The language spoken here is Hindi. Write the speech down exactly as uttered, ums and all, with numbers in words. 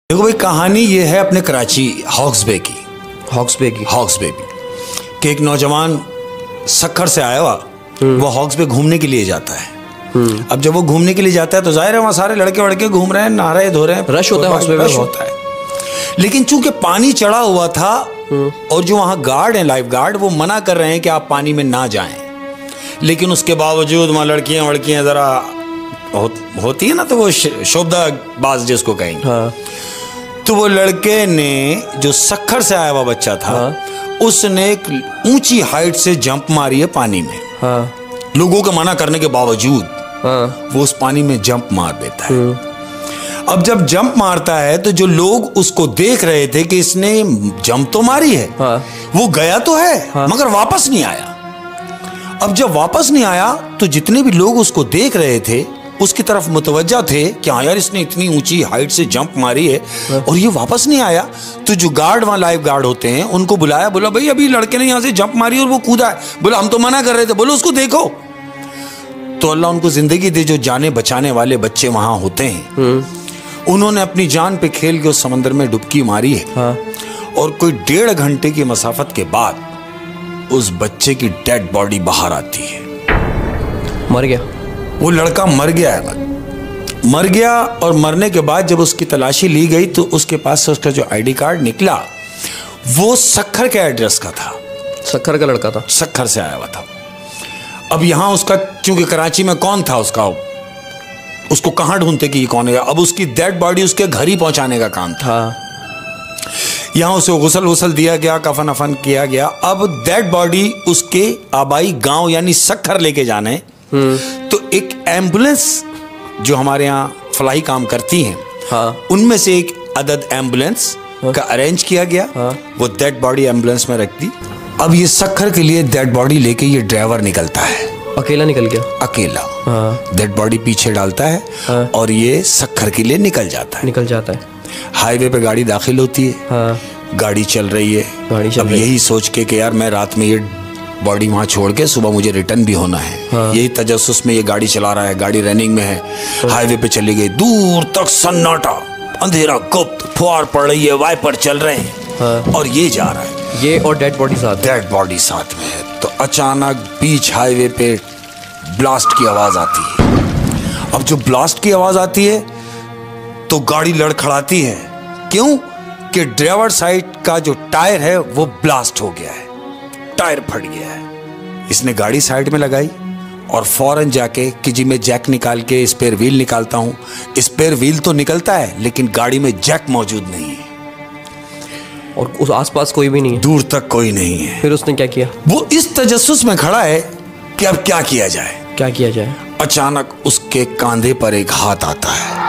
देखो भाई, कहानी ये है अपने कराची हॉक्स बे की हॉक्स बे की हॉक्स बे की कि एक नौजवान सखर से आया हुआ, वो हॉक्स बे घूमने के लिए जाता है। अब जब वो घूमने के लिए जाता है तो जाहिर है वहाँ सारे लड़के वड़के घूम रहे हैं, नहा रहे धो रहे हैं, रश होता है, हॉक्स बे में रश होता है। लेकिन चूंकि पानी चढ़ा हुआ था और जो वहाँ गार्ड हैं, लाइफ गार्ड, वो मना कर रहे हैं कि आप पानी में ना जाएं। लेकिन उसके बावजूद वहाँ लड़कियां वड़कियां जरा हो, होती है ना, तो वो शोभदाबाज जिसको कहेंगे, हाँ। तो वो लड़के ने, जो सखर से आया हुआ बच्चा था, हाँ। उसने एक ऊंची हाइट से जंप मारी है पानी में, हाँ। लोगों के मना करने के बावजूद, हाँ। वो उस पानी में जंप मार देता है। अब जब जंप मारता है तो जो लोग उसको देख रहे थे कि इसने जंप तो मारी है, हाँ। वो गया तो है, हाँ। मगर वापस नहीं आया। अब जब वापस नहीं आया तो जितने भी लोग उसको देख रहे थे उसकी तरफ मुतवज्जा थे कि हाँ यार, इसने इतनी ऊंची हाइट से जंप मारी है और ये वापस नहीं आया। तो जो गार्ड, वहाँ लाइफ गार्ड होते हैं, उनको बुलाया, बोला भाई अभी लड़के ने यहाँ से जंप मारी और वो कूदा है। बोला हम तो मना कर रहे थे, बोलो उसको देखो। तो अल्लाह उनको जिंदगी दे, जो जाने बचाने वाले बच्चे वहाँ होते हैं, उन्होंने अपनी जान पे खेल के उस समंदर में डुबकी मारी है, हाँ। और कोई डेढ़ घंटे की मसाफत के बाद उस बच्चे की डेड बॉडी बाहर आती है। मर गया वो लड़का, मर गया है। मर गया और मरने के बाद जब उसकी तलाशी ली गई तो उसके पास से उसका जो आईडी कार्ड निकला वो सखर के एड्रेस का था। सखर का लड़का था, सखर से आया हुआ था। अब यहां उसका, चूंकि कराची में कौन था उसका, उसको कहां ढूंढते कि ये कौन है। अब उसकी डेड बॉडी उसके घर ही पहुंचाने का काम था। यहां उसे गुसल वुसल दिया गया, कफन अफन किया गया। अब डेड बॉडी उसके आबाई गांव यानी सखर लेके जाने, तो एक एम्बुलेंस जो हमारे यहाँ फलाही काम करती हैं, हाँ। उनमें से एक अदद एम्बुलेंस, हाँ। का अरेंज किया गया, हाँ। वो डेड बॉडी एम्बुलेंस में रख दी। अब ये सखर के लिए डेड बॉडी लेके ये ड्राइवर निकलता है, अकेला निकल गया, अकेला, हाँ। डेड बॉडी पीछे डालता है, हाँ। और ये सखर के लिए निकल जाता है निकल जाता है हाईवे पे गाड़ी दाखिल होती है, हाँ। गाड़ी चल रही है, गाड़ी चल अब रही यही सोच के कि यार मैं रात में ये बॉडी वहाँ छोड़ के सुबह मुझे रिटर्न भी होना है, हाँ। यही तजस्सुस में ये गाड़ी चला रहा है, गाड़ी रनिंग में है, हाँ। हाईवे पे चली गई, दूर तक सन्नाटा, अंधेरा, गुप्त, फुहार पड़ रही है, वाइपर चल रहे हैं, हाँ। और ये जा रहा है, ये और डेड बॉडी साथ डेड बॉडी साथ में है। तो अचानक बीच हाईवे पे ब्लास्ट की आवाज आती है। अब जो ब्लास्ट की आवाज आती है तो गाड़ी लड़खड़ाती है। क्यों? कि ड्राइवर साइड का जो टायर है वो ब्लास्ट हो गया है, टायर फट गया है। इसने गाड़ी साइड में लगाई और फौरन जाके कि जी मैं जैक निकाल के स्पेयर व्हील निकालता हूं। स्पेयर व्हील तो निकलता है लेकिन गाड़ी में जैक मौजूद नहीं है और उस आसपास कोई भी नहीं है, दूर तक कोई नहीं है। फिर उसने क्या किया? वो इस तजस्सुस में खड़ा है कि अब क्या किया जाए, क्या किया जाए। अचानक उसके कांधे पर एक हाथ आता है।